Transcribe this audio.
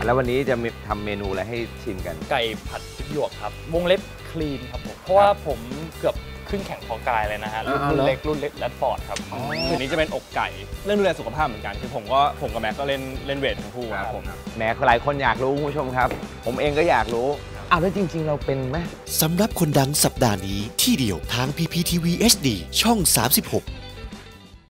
แล้ววันนี้จะทำเมนูอะไรให้ชิมกันไก่ผัดพริกหยวกครับวงเล็บคลีนครับผมเพราะว่าผมเกือบขึ้นแข่งพอกายเลยนะฮะรุ่นเล็กแรดฟอร์ดครับคืนนี้จะเป็นอกไก่เรื่องดูแลสุขภาพเหมือนกันคือผมกับแม็กก็เล่นเวททั้งคู่ครับผมแม็กหลายคนอยากรู้คุณผู้ชมครับผมเองก็อยากรู้แล้วจริงๆเราเป็นไหมสำหรับคนดังสัปดาห์นี้ที่เดียวทาง PPTV HD ช่อง 36